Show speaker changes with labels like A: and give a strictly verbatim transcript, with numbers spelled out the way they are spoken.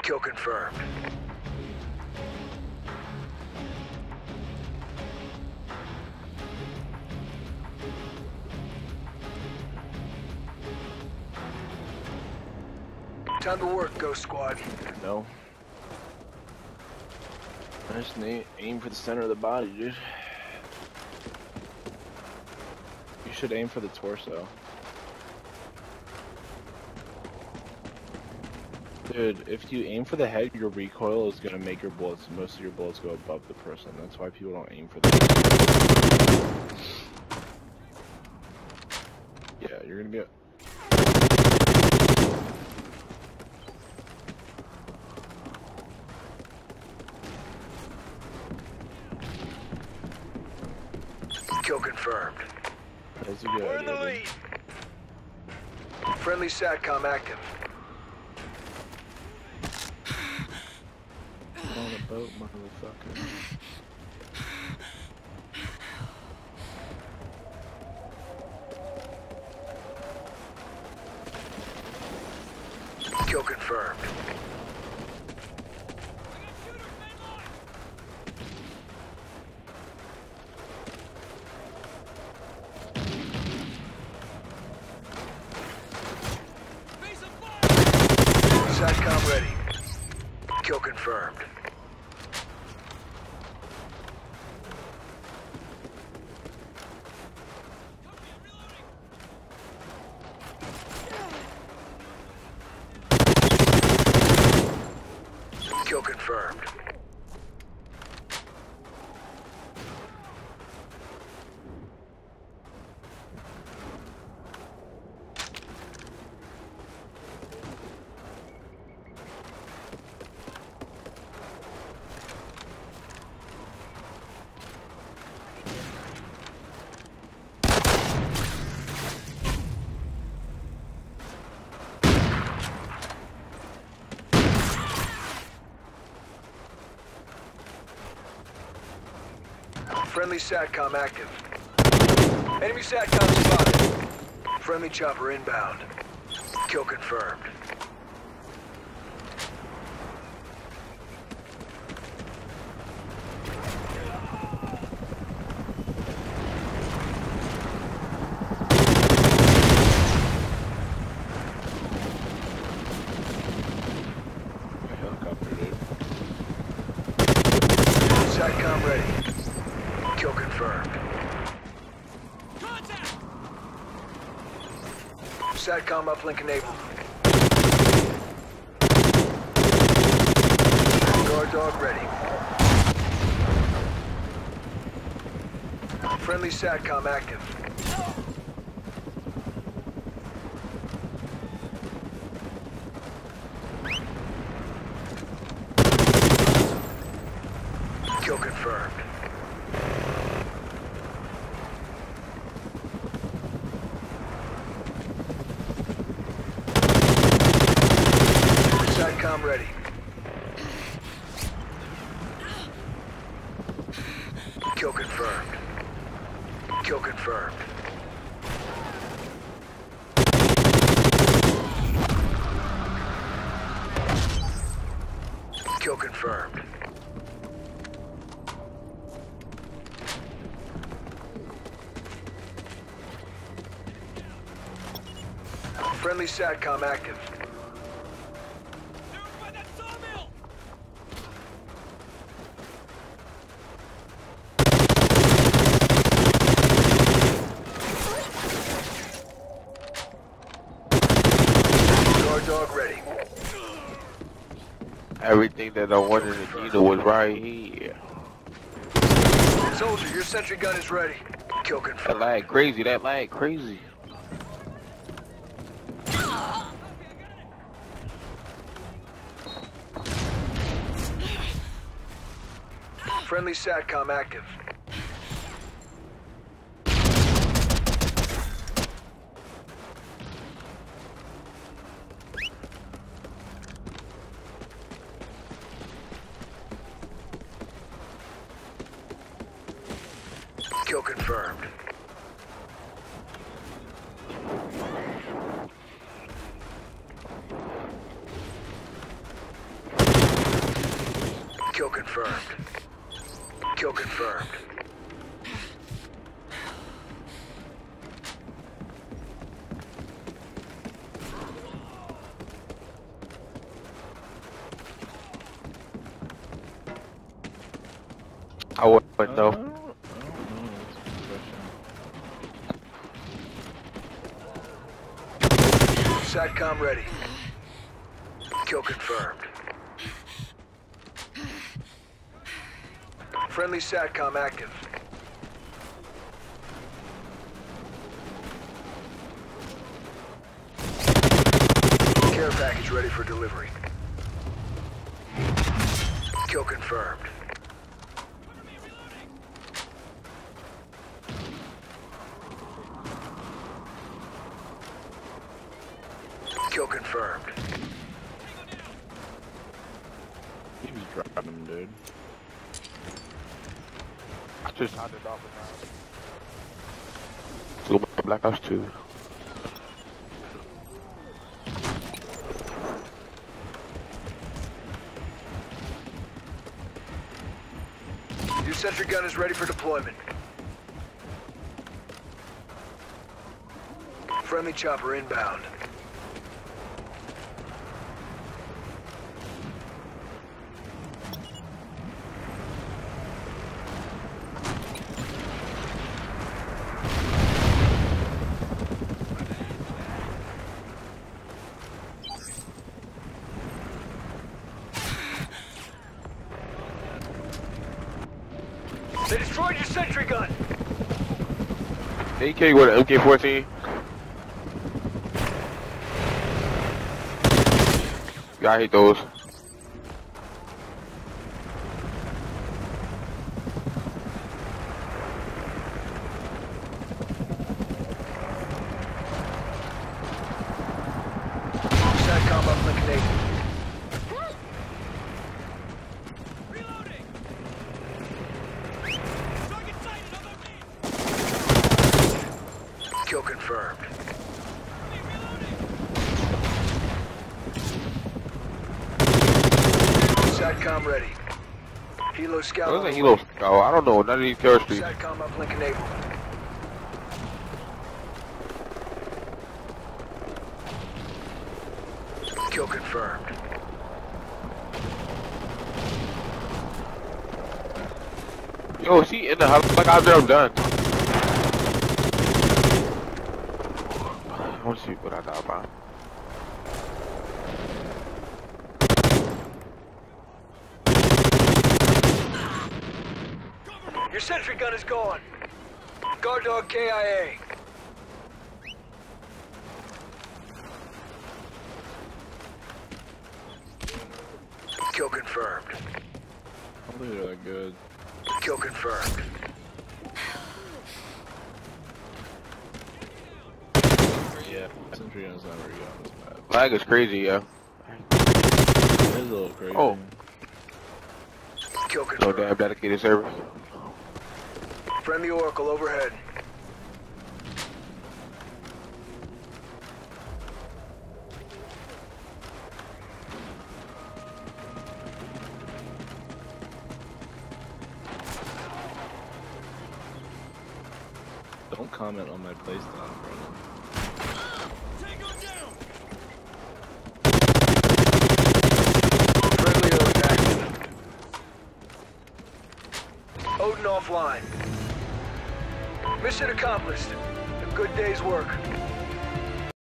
A: Kill confirmed. Time to work, Ghost Squad.
B: No. I just need aim for the center of the body, dude. You should aim for the torso. Dude, if you aim for the head, your recoil is gonna make your bullets, most of your bullets go above the person. That's why people don't aim for the head. Yeah, you're gonna get...
A: Kill confirmed.
B: That's a good
A: We're in the
B: idea,
A: lead. Friendly SATCOM active.
B: Get on a boat, motherfucker.
A: Kill confirmed. SATCOM ready. Kill confirmed. Kill confirmed. Friendly SATCOM active. Enemy SATCOM spotted. Friendly chopper inbound. Kill confirmed.
B: Helicopter, dude.
A: SATCOM ready. Kill confirmed.
C: Contact!
A: SATCOM uplink enabled. Guard dog ready. Friendly SATCOM active. Kill confirmed. SATCOM ready. Kill confirmed. Kill confirmed. Kill confirmed. Friendly SATCOM active.
C: They're by that sawmill!
A: Guard dog ready.
D: Everything that I wanted to need was right here.
A: Soldier, your sentry gun is ready. Kill
D: That
A: confirmed.
D: lag crazy, that lag crazy.
A: Friendly SATCOM active. Kill confirmed. confirmed. Kill confirmed.
D: I wouldn't
B: Uh, I
D: know.
B: don't, I don't know. That's a good question.
A: SATCOM ready. Kill confirmed. Friendly SATCOM active. Care package ready for delivery. Kill confirmed. Kill confirmed.
B: He was driving him, dude.
D: I just turned it off now. So Black Ops two.
A: Your sentry gun is ready for deployment. Friendly chopper inbound. They destroyed your sentry gun!
D: A K with an M K fourteen. Yeah, I hate those.
A: SATCOM uplink enabled. Kill confirmed. SATCOM ready. Helo scout.
D: Those
A: on
D: are
A: the
D: Hilo.
A: way.
D: Oh, I don't know. None of these characters.
A: SATCOM uplink enabled. Kill confirmed.
D: Yo, see in the hub. Like out there, I'm done. I want to see what I got about.
A: Your sentry gun is gone. Guard dog K I A. Kill confirmed.
B: I don't think they're that good.
A: Kill confirmed.
B: Yeah, Sentry gun's not very good on this map.
D: Lag is crazy, yeah.
B: It is a little crazy.
D: Oh.
A: Kill
D: No
A: confirmed.
D: damn dedicated server.
A: Friendly Oracle overhead.
B: Don't comment on my playstyle, Brennan.
A: Friendly Odin active. Odin offline. Mission accomplished. A good day's work.